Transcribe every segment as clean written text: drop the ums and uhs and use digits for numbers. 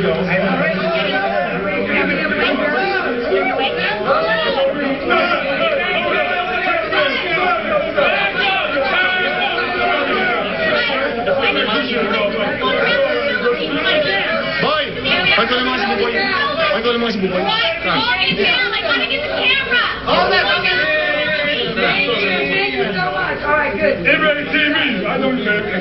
Ay, ko naman si Buboy. Ay, ko naman si Buboy. I want to get the camera. Hold it, okay. Thank you so much. All right, good. Everybody TV. I don't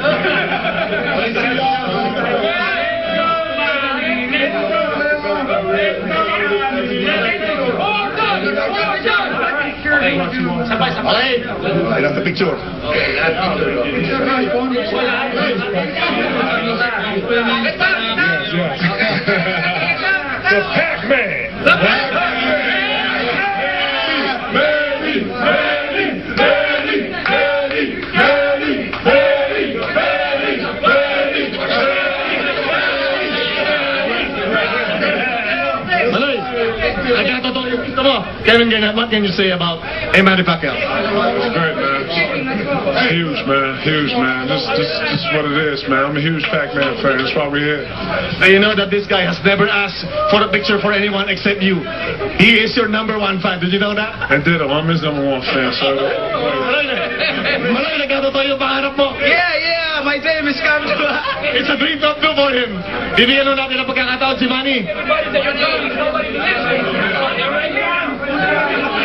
Okay, that's the picture. The Pac-Man. Kevin Garnett, what can you say about Manny Pacquiao? It's great, man. Huge, man. Huge, man. This is what it is, man. I'm a huge Pac-Man fan. That's why we're here. So you know that this guy has never asked for a picture for anyone except you. He is your #1 fan. Did you know that? I did it. I'm his #1 fan, so... Malay, nagkatotoo yung pangarap mo. Yeah, my dream is come true. It's a dream come true for him. Bibigyan nun natin ang pagkakataon si Manny.